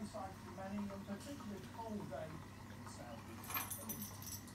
no sign to be many on a particularly cold day in South East England.